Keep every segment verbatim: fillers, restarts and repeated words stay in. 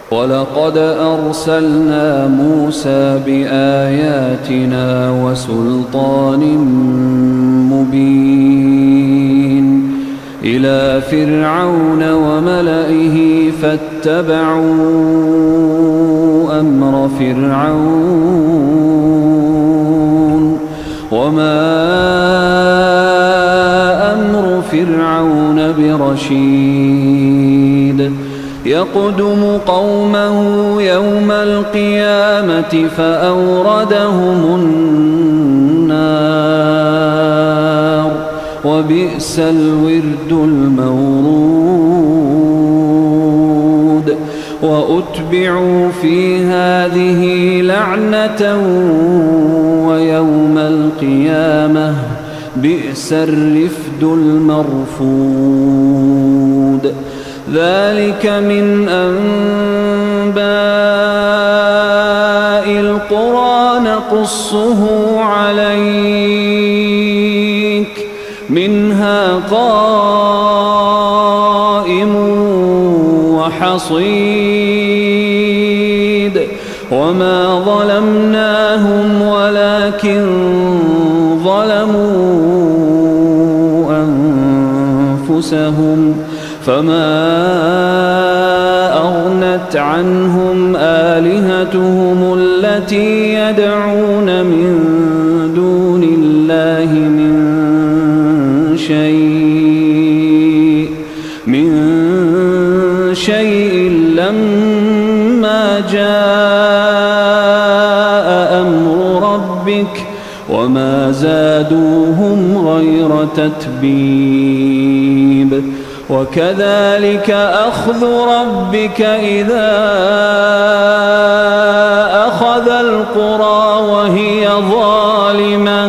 ولقد أرسلنا موسى بآياتنا وسلطان مبين إلى فرعون وملئه فاتبعوا أمر فرعون وما أمر فرعون برشيد يقدم قومه يوم القيامة فأوردهم النار وبئس الورد المورود وأتبعوا في هذه لعنة ويوم القيامة بئس الرفد المرفود ذلك من أنباء القرى نقصه عليك منها قائم وحصيد وما ظلمناهم ولكن ظلموا أنفسهم فما أغنت عنهم آلهتهم التي يدعون من دون الله من شيء من شيء لما جاء أمر ربك وما زادوهم غير تتبيب وكذلك أخذ ربك إذا أخذ القرى وهي ظالمة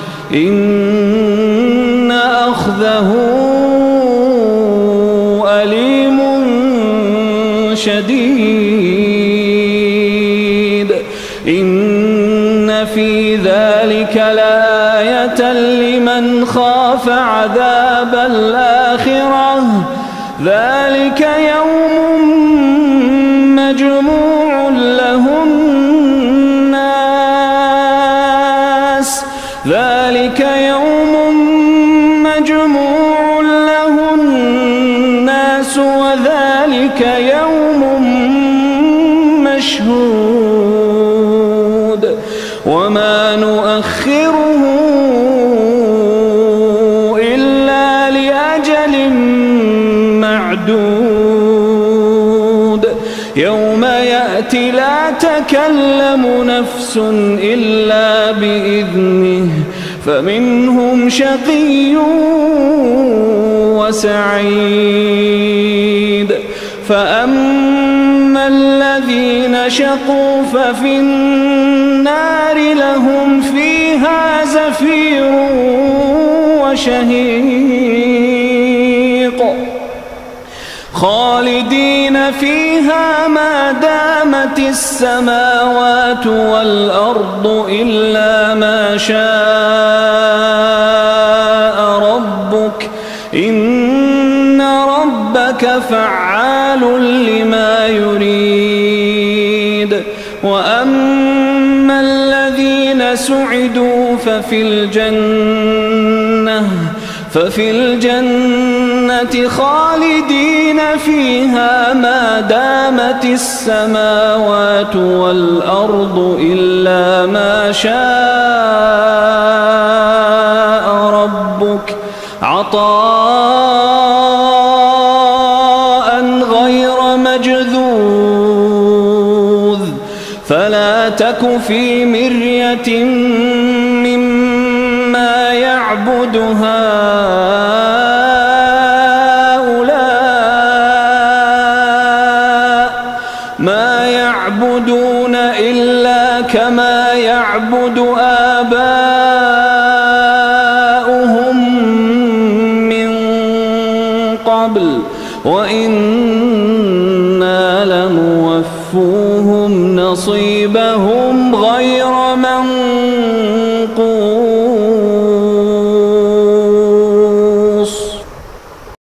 إن أخذه أليم شديد إن في ذلك لآية لمن خاف عذاب الآخرة ذلك يوم مجموع له الناس ذلك يوم مجموع له الناس وذلك يوم مشهود وما نؤخره إلا لأجل معدود يوم يأتي لا تكلم نفس إلا بإذنه فمنهم شقي وسعيد فأما الذين شقوا ففي النار لهم فيها زفير وشهيق خالدين فيها ما دامت السماوات والأرض إلا ما شاء ربك إن ربك فعال لما يريد وأما الذين سعدوا ففي الجنة ففي الجنة خالدين فيها ما دامت السماوات والأرض إلا ما شاء ربك عطاء غير مجذوذ فلا تك في مرية مما يعبد هؤلاء ما يعبدون إلا كما يعبد آباؤهم من قبل وإنا لموفوهم نصيبهم